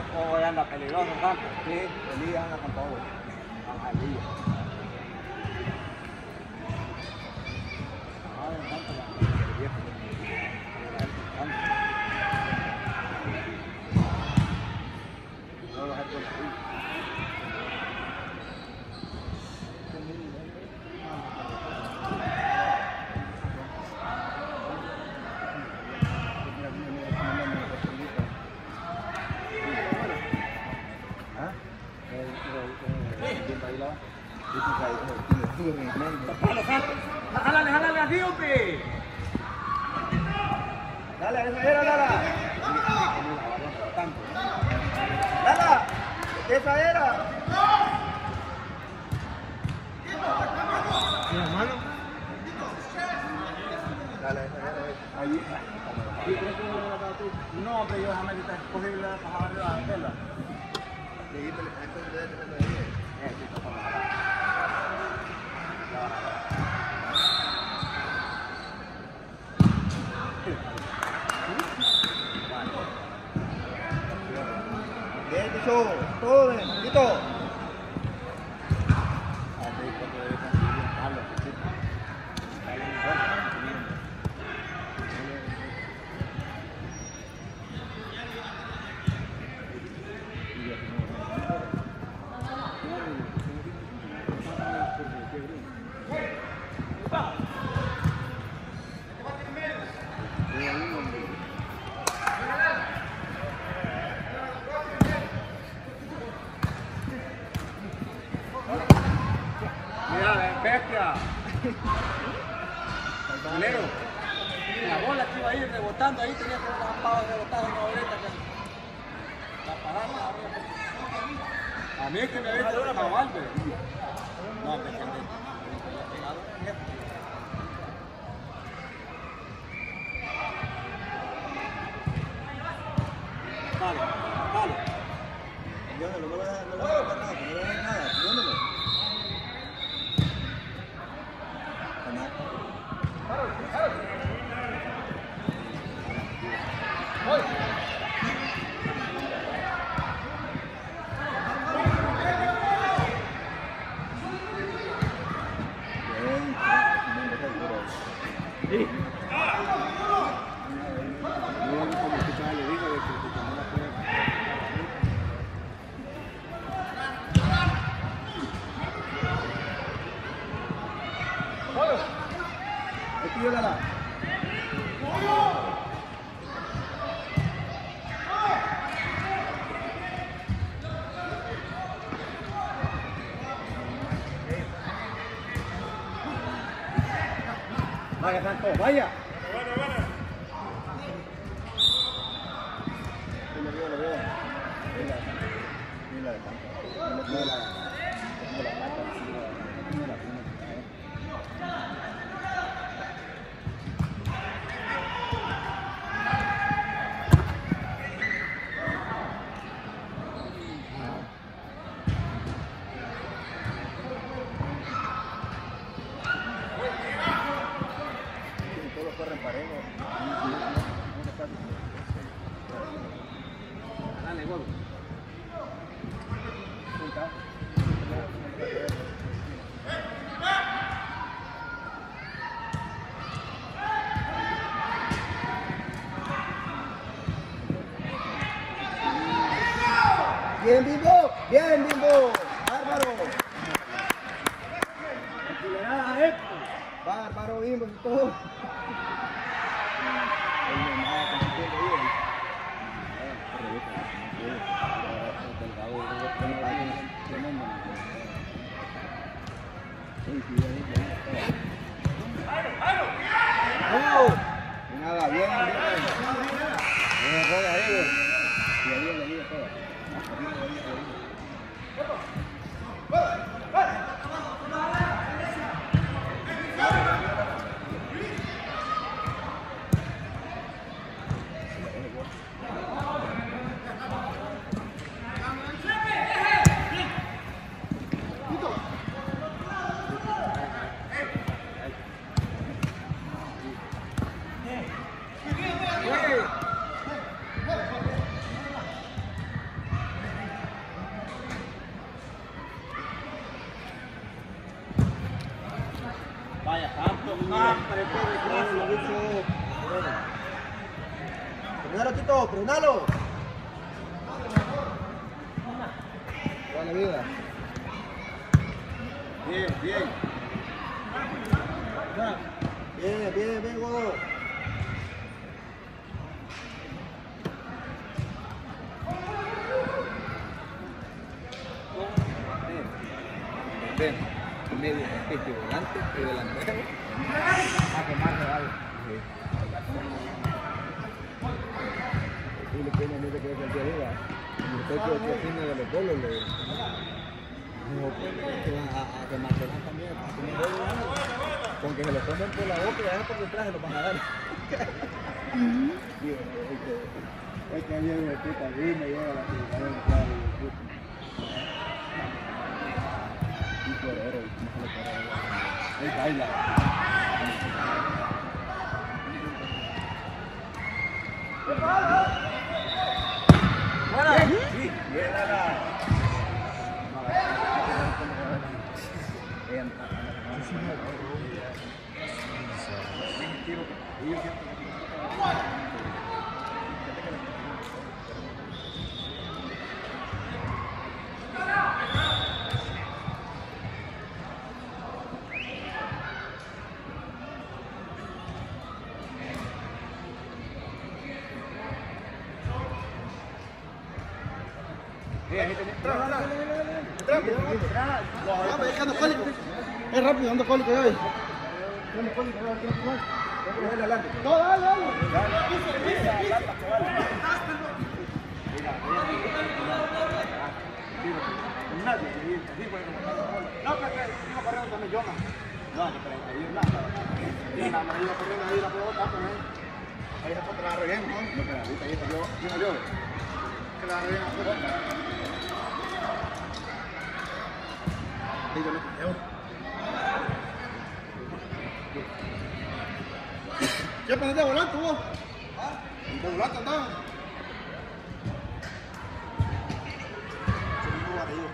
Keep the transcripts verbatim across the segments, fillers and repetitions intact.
Hoy anda peligroso, tanto. Sí, Elías anda con todo. Ajá, Elías. Ay, tanto la vieja. No vas a hacer por ¡Jálale, jálale así, hombre! Dale, esa era, Lala. Lala, esa era. Mi hermano. Dale, esa era. Ahí. ¿Y crees que no lo has dado tú? No, hombre, yo déjame quitar. Es posible bajar arriba de la tela. Bien, Ticho, todo bien, Tito. Mira, bestia. Leo, la bola que iba a ir rebotando ahí tenía que haber pavas rebotadas en la boleta. La parada. A mí es que me había hecho una cabal, pero. No, me quedé. Dale, dale. Yo no lo voy a dejar, no lo voy a dejar nada, no le voy a dejar nada, poniéndolo. Sí. Aquí Lala. Vaya, Santo, vaya. Bueno, bueno. Sí, lo veo, lo veo. Mira, mira de Santo. Mira la, mira la plata, mira la pluma. Todos corren parejos. Dale, gol. Bien, Bimbo, bien, Bimbo. Bárbaro. Acelerada, eh. Bárbaro, Bimbo, y todo. Nada, bien, bien. Bien, juega ahí, güey. Y ahí, ahí, ahí, todo. Ahí, ahí, ahí, ahí. Frenalo, Tito, frenalo. Dale, vida. Bien, bien. Bien, bien, bien, Godo. Ven, medio, este volante y delantero. A quemar algo. Y le pone mucho que ver que arriba. Y usted que aquí tiene de los bolos le dijo que van a, a quemar también. A quemar con que se lo tomen por la boca y allá por detrás se lo van a dar. Es que había una puta rima y ahora la que me claro y puta. Y por oro, y cómo se le para ahí baila. ¡Buena! Sí, bien, la. Es rápido, ando cólico hoy. No, dale, dale. No, pero iba corriendo también yo, no, pero ahí nada. Y nada más iba corriendo ahí la pelota, ahí se fue la relleno, ¿no? No, pero ahorita ahí salió, ¿quién salió? Que la relleno fue otra. Ahí yo lo quité. ¿Qué pendiente de volante vos? ¿Ah? ¿De volante andaba? Se me iba a reír.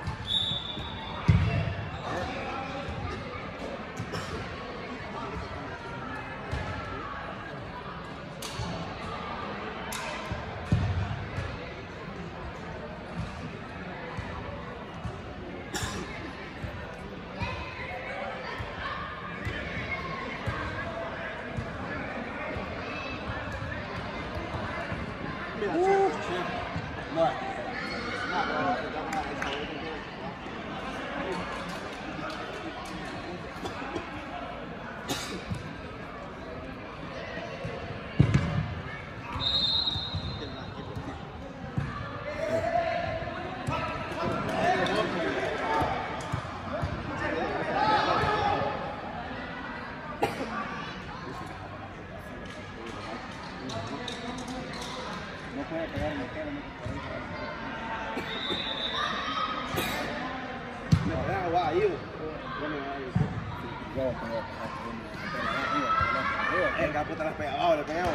El capo te las pega abajo, le pegamos.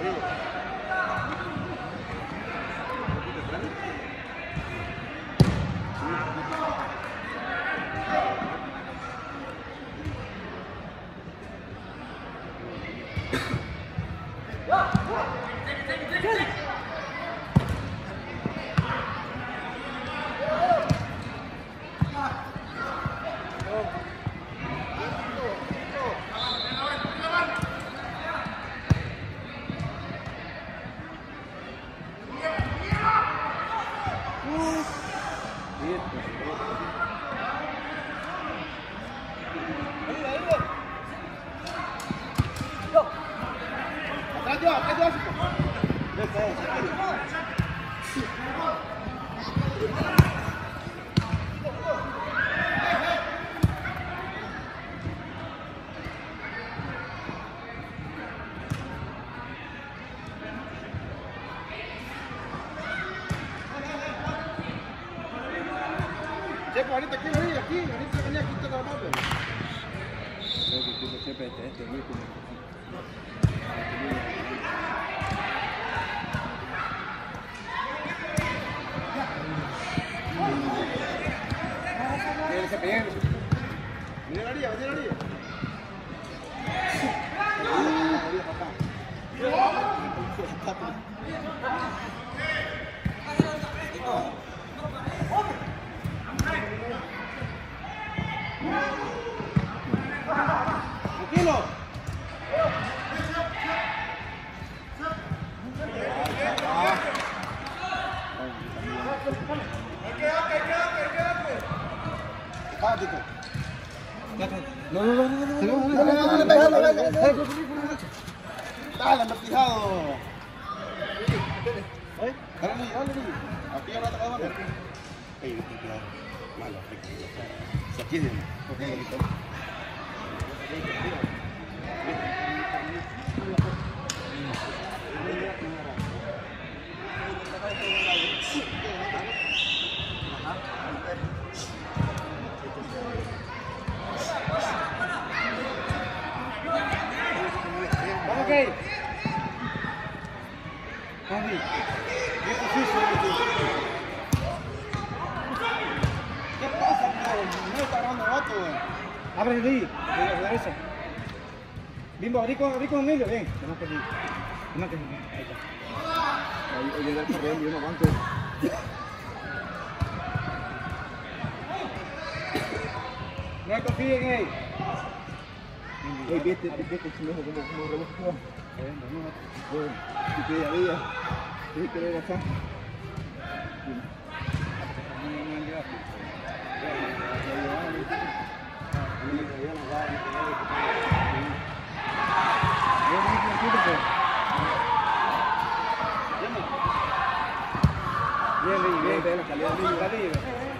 Checo, ahorita aquí, ahí, aquí, ahorita venía aquí toda la mano. Creo que tipo siempre este, este ritmo. Viene ese peñero. Viene la orilla, viene la orilla. Tranquilo. No, no, no, no, no, no, no, Dale, dale, dale, dale, dale, dale. Dale, anda fijado. Dale, dale, dale. Aquí ahora te va a dar. Ey, viste, cuidado. Malo, se aquí es bien. Ok, ahorita. Vamos, Key. Andy, esto sí, ¿qué pasa, bro? No está agarrando vato, güey. Abre el río, de la derecha. Bimbo, abrí con, abrí con Emilio, bien. No perdí. No que ahí está. Ahí llega el corriendo y yo no aguanto. No confíen en él. Ey, viste, viste, como como como rebuscó. Bueno, y que había, y que era acá. Bien, bien, bien, bien, la calidad de la liga.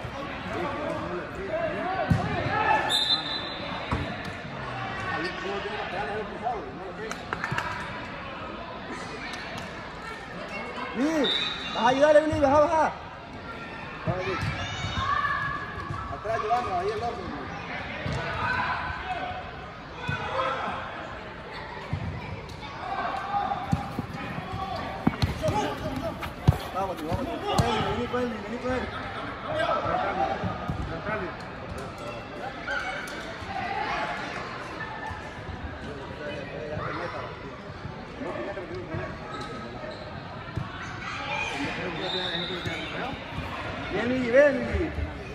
Bien, vas a ayudarle, Billy, baja, baja. Atrás, Giovanni, ahí el otro. Vamos, vamos. Vení con él, vení con él. Ven, Lili, ven, Lili.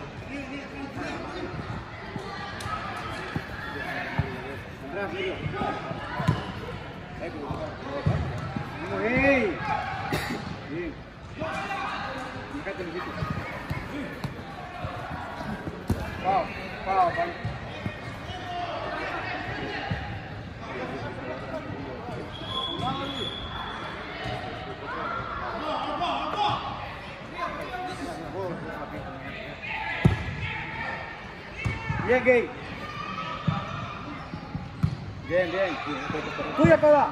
Bien. Bien. Fíjate, Luisito. Pau, pau, pau. Bien, Gay. Bien, bien. Tuya, Coda.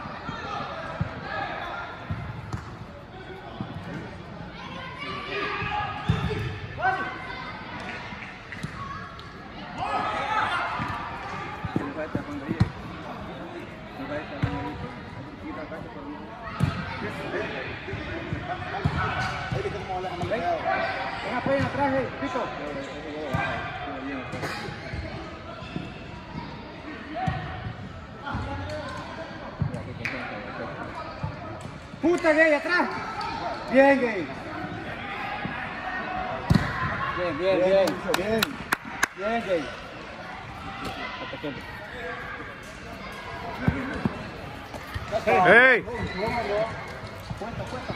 No va a estar cuando llegue. No va a estar cuando llegue. Ahí que como la mal pegado. Venga, pues atrás, eh, Pico. Puta gay, atrás. Bien, gay. Bien, bien, bien. Bien. Bien, gay. ¡Ey! Cuenta, cuenta.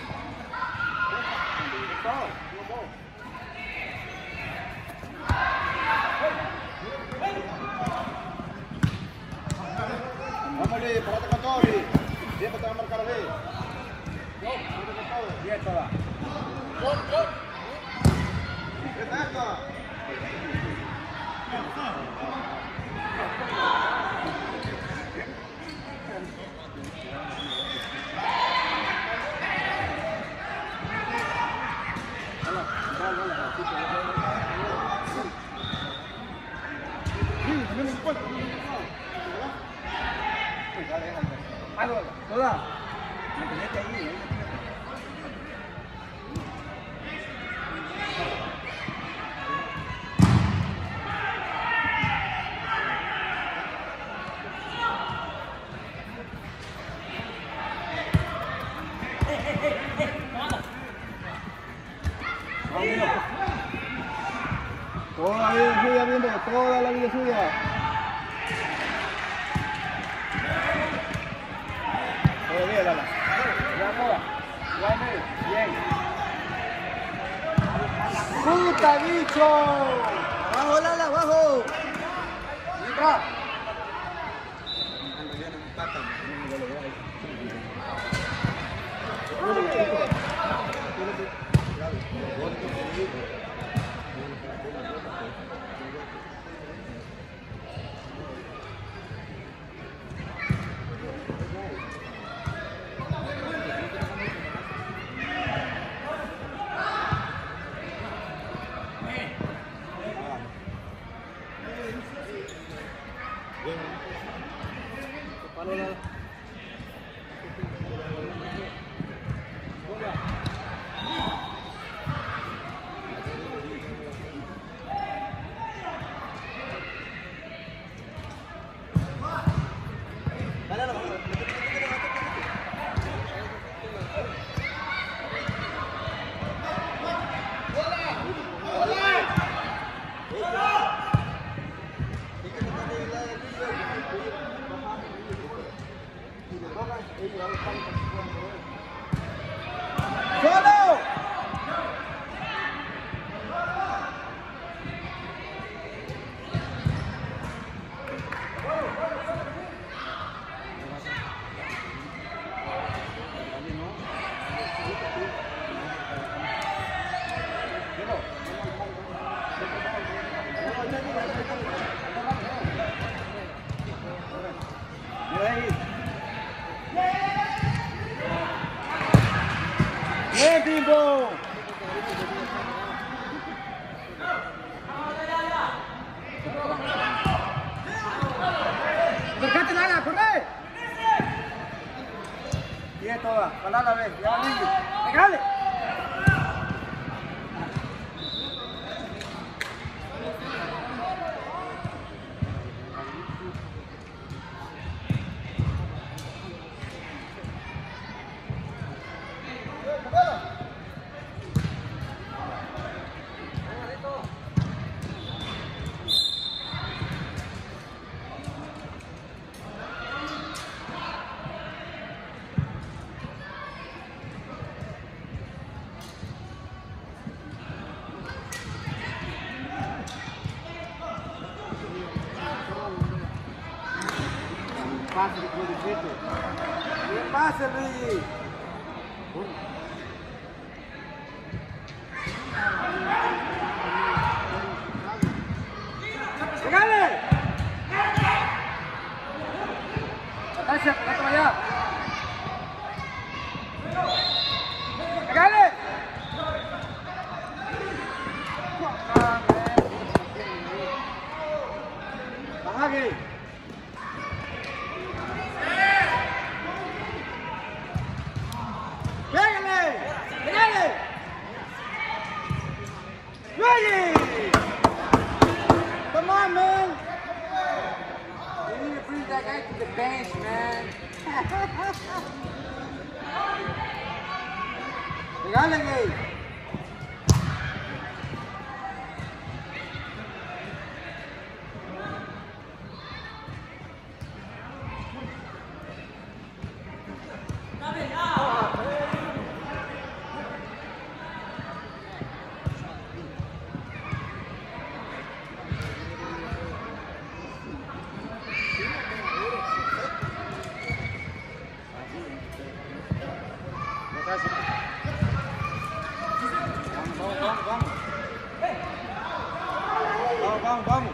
Vamos, Lee, parate con todo, Lee. Siempre te va a marcar a Lee. Bien, toda. ¿Qué es esto? Algo, toda. Mantenete ahí, ahí. Toda la vida suya, viendo, toda la vida suya. Todo bien, Lala. Ya, toda. Ya, medio. Bien. ¡Puta, bicho! ¡Abajo, Lala, abajo! ¡Mira! ¡Solo! ¡Bien, Bimbo! ¡Acercate, Lala, corre! Bien, toda. Para la vez. Ya, Lili. ¡Pegale! Pase después de siete. ¿Qué pasa, Luis? ¡Pégale! ¡Atacha, pégate allá! ¡Pégale! ¡Baja aquí! ¡Pégale! Pegale, gay. Vamos, vamos, vamos.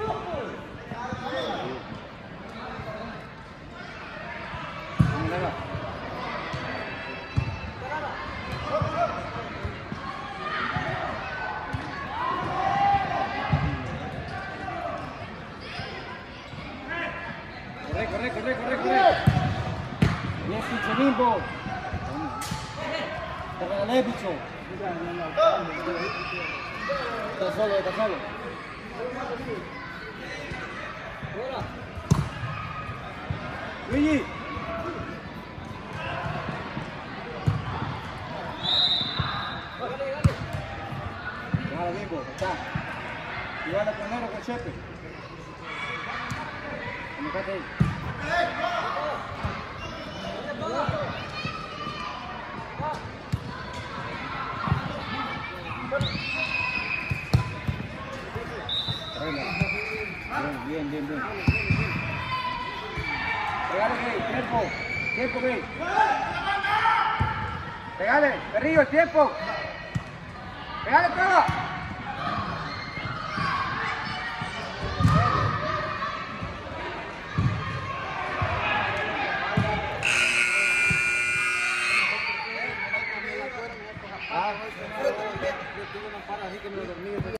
Corre, corre, corre, corre, corre. Yes, it's a limbo. Te regalé, bicho. Está solo, está solo. Luigi. Déjalo mismo, está. Igual primero con Chepe. Conectate ahí. Bien, bien, bien. Pegale, Gay, tiempo. Tiempo, Gay. Pegale, Berrillo, el tiempo. Pegale, prueba. Ah, yo tuve una para así que me dormí.